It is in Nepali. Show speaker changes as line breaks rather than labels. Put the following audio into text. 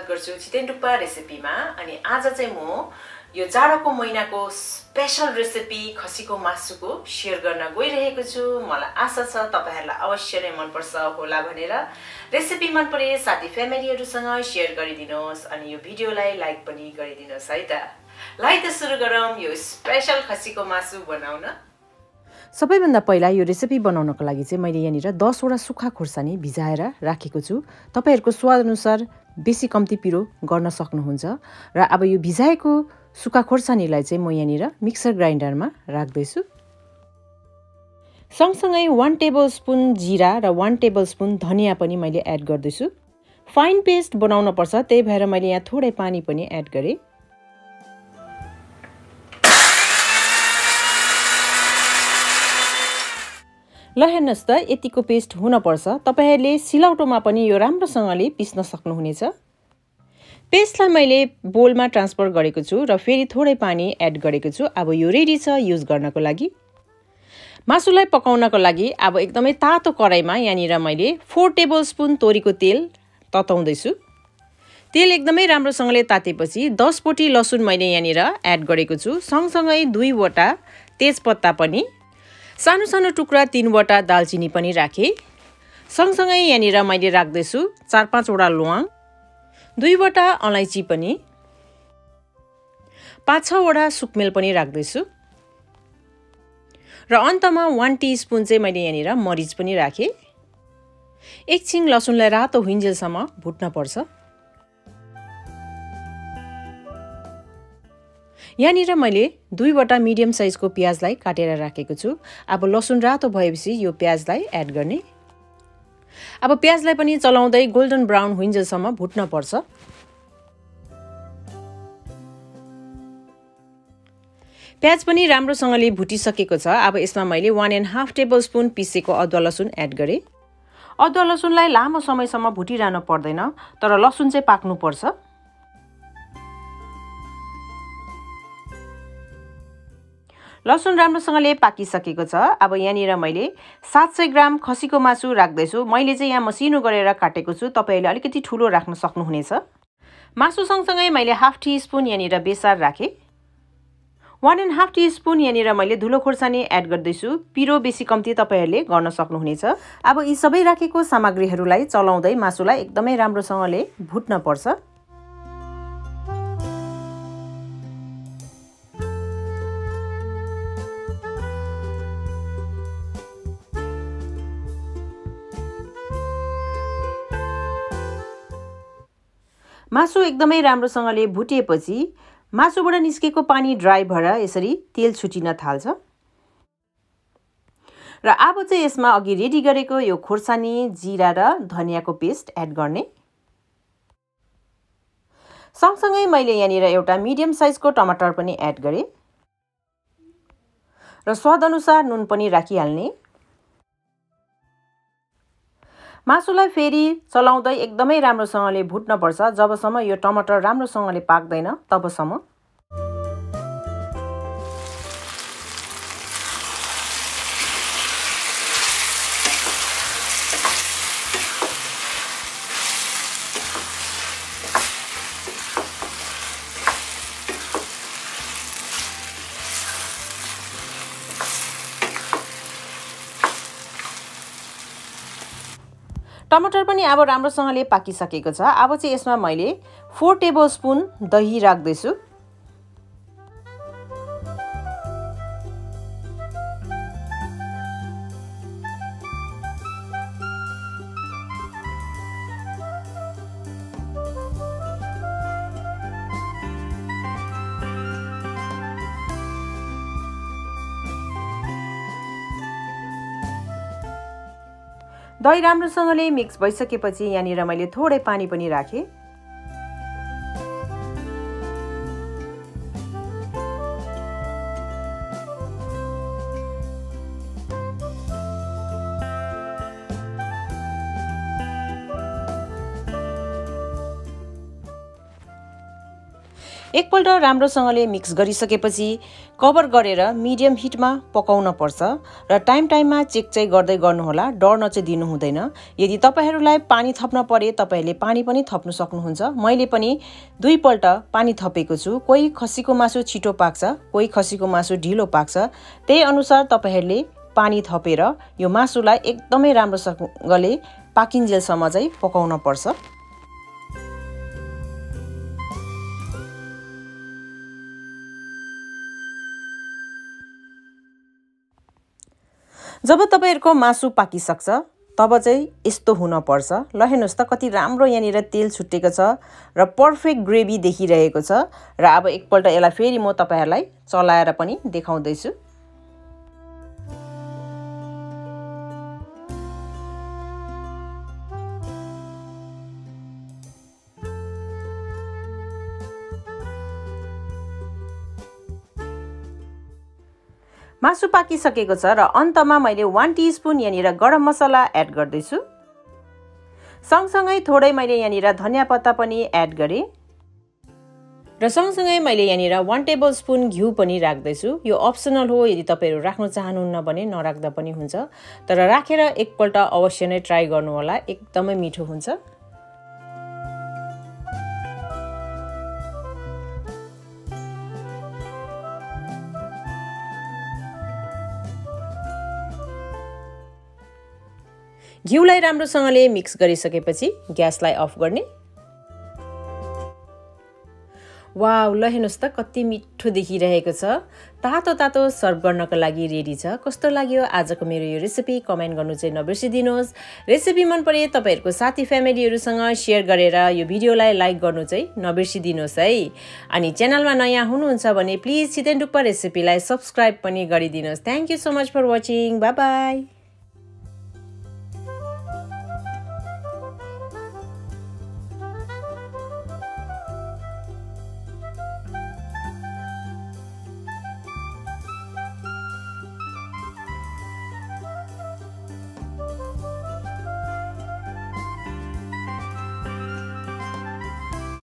स्वागत गर्छु छिटेन डुक्पा रेसिपीमा। अनि आज चाहिँ म यो जाडोको महिनाको स्पेशल रेसिपी खसीको मासुको शेयर गर्न गइरहेको छु। मलाई आशा छ तपाईहरुलाई अवश्य नै मन पर्छ होला भनेर। रेसिपी मन परे साथी फ्यामिलीहरुसँग शेयर गरिदिनुहोस् अनि यो भिडियोलाई लाइक पनि गरिदिनुहोस् है त। ल त सुरु गरौँ यो स्पेशल खसीको मासु बनाउन। सबैभन्दा पहिला यो रेसिपी बनाउनको लागि चाहिँ मैले यहाँनिर 10 वटा सुक्खा खुर्सानी भिजाएर राखेको छु। तपाईहरुको स्वाद अनुसार बेसी कम्ती पिरो गर्न सक्नुहुन्छ। र अब यो भिजाएको सुक्खा खुर्सानीलाई चाहिँ म यहाँनिर मिक्सर ग्राइन्डरमा राख्दै छु। सँगसँगै 1 टेबलस्पुन जीरा र 1 टेबलस्पुन धनिया पनि मैले एड गर्दै छु। फाइन पेस्ट बनाउन पर्छ, त्यही भएर मैले यहाँ थोरै पानी पनि एड गरे। ल हेर्नुस् त यतिको पेस्ट हुन पर्छ। तपाईहरुले सिलौटोमा पनि यो राम्रोसँगले पिस्न सक्नुहुनेछ। पेस्टलाई मैले बोलमा ट्रान्सफर गरेको छु र फेरि थोरै पानी एड गरेको छु। अब यो रेडी छ युज गर्नको लागि। मासुलाई पकाउनको लागि अब एकदमै तातो कराईमा यहाँनिर मैले 4 टेबलस्पुन तोरीको तेल तताउँदै छु। तेल एकदमै राम्रोसँगले तातेपछि 10 पोटी लसुन मैले यहाँनिर एड गरेको छु। सँगसँगै 2 वटा तेजपत्ता पनि, सानो सानो टुक्रा 3 वटा दालचिनी पनि राखे। सँगसँगै यहाँनिर मैले राख्दै छु 4-5 वटा ल्वाङ, 2 वटा अलैँची पनि, 5-6 वटा सुकमेल पनि राख्दै छु। र अन्तमा 1 टीस्पुन चाहिँ मैले यहाँनिर मरिच पनि राखे। एकछिन लसुनलाई रातो हुइन्जेलसम्म भुट्न पर्छ। यहाँनिर मैले 2 वटा मिडियम साइजको प्याजलाई काटेर राखेको छु। अब लसुन रातो भएपछि यो प्याजलाई एड गर्ने। अब प्याजलाई पनि चलाउँदै गोल्डन ब्राउन हुइन्जेलसम्म भुट्न पर्छ। प्याज पनि राम्रोसँगले भुटिसकेको छ। अब यसमा मैले 1.5 टेबलस्पुन पिसेको अदुवा लसुन एड गरे। अदुवा लसुनलाई लामो समयसम्म भुटिरहनु पर्दैन, तर लसुन चाहिँ पाक्नु पर्छ। लसुन राम्रोसँगले पाकिसकेको छ। अब यहाँनिर मैले 700 ग्राम खसीको मासु राख्दै छु। मैले चाहिँ यहाँ मसिनो गरेर काटेको छु, तपाईहरुले अलिकति ठुलो राख्न सक्नुहुनेछ। मासु सँगसँगै मैले 1/2 टीस्पुन यहाँनिर बेसार राखे। 1.5 टीस्पुन यहाँनिर मैले धुलो खुर्सानी एड गर्दै छु। पिरो बेसी कम्ती तपाईहरुले गर्न सक्नुहुनेछ। अब यी सबै राखेको सामग्रीहरूलाई चलाउँदै मासुलाई एकदमै राम्रोसँगले भुट्न पर्छ। मासु एकदमै राम्रोसँगले भुटिएपछि मासुबाट निस्केको पानी ड्राई भएर यसरी तेल छुटिन थाल्छ। र अब चाहिँ यसमा अघि रेडी गरेको यो खुर्सानी, जीरा र धनियाको पेस्ट एड गर्ने। सँगसँगै मैले यहाँनिर एउटा मिडियम साइजको टमाटर पनि एड गरे र स्वाद अनुसार नुन पनि राखिहाल्ने। मासुलाई फेरि चलाउँदै एकदमै राम्रोसँगले भुट्न पर्छ। जबसम्म यो टमाटर राम्रोसँगले पाक्दैन तबसम्म। टमाटर पनि अब राम्रोसँगले पाकिसकेको छ। अब चाहिँ यसमा मैले 4 टेबलस्पुन दही राख्दै छु। दही राम्रोसँगले मिक्स भइसकेपछि यहाँनिर मैले थोरै पानी पनि राखे। एकपल्ट राम्रोसँगले मिक्स गरिसकेपछि कभर गरेर मिडियम हिटमा पकाउन पर्छ र टाइममा चेक चाहिँ गर्दै गर्नुहोला, डढ्न चाहिँ दिनु हुँदैन। यदि तपाईहरुलाई पानी थप्न परे तपाईहरुले पानी पनि थप्न सक्नुहुन्छ। मैले पनि 2 पल्ट पानी थपेको छु। कोही खसीको मासु छिटो पाक्छ, कोही खसीको मासु ढिलो पाक्छ। त्यही अनुसार तपाईहरुले पानी थपेर यो मासुलाई एकदमै राम्रोसँगले पाकिन्जेलसम्म चाहिँ पकाउन पर्छ। जब तपाईहरुको मासु पाकिसक्छ तब चाहिँ यस्तो हुन पर्छ। ल हेर्नुस् त कति राम्रो यहाँनिर तेल छुटेको छ र पर्फेक्ट ग्रेभी देखिरहेको छ। र अब एकपल्ट यसलाई फेरि म तपाईहरुलाई चलाएर पनि देखाउँदै छु। मासु पाकिसकेको छ र अन्तमा मैले 1 टीस्पून यहाँनिर गरम मसला एड गर्दै छु। सँगसँगै थोरै मैले यहाँनिर धनिया पत्ता पनि एड गरे र सँगसँगै मैले यहाँनिर 1 टेबलस्पुन घिउ पनि राख्दै छु। यो अप्सनल हो, यदि तपाईहरु राख्न चाहनुहुन्न भने नराख्दा पनि हुन्छ, तर राखेर एकपल्ट अवश्य नै ट्राई गर्नु होला, एकदमै मिठो हुन्छ। घिउलाई राम्रोसँगले मिक्स गरिसकेपछि ग्यासलाई अफ गर्ने। वाउ, ल हेर्नुस् त कति मिठो देखिरहेको छ। तातो तातो सर्भ गर्नको लागि रेडी छ। कस्तो लाग्यो आजको मेरो यो रेसिपी कमेन्ट गर्नु चाहिँ नबिर्सिदिनुहोस्। रेसिपी मन परे तपाईहरुको साथी फ्यामिलीहरुसँग शेयर गरेर यो भिडियोलाई लाइक गर्नु चाहिँ नबिर्सिदिनुहोस् है। अनि च्यानलमा नयाँ हुनुहुन्छ भने प्लिज छितेन डुक्पा रेसिपीलाई सब्स्क्राइब पनि गरिदिनुहोस्। Thank you so much for watching. Bye by.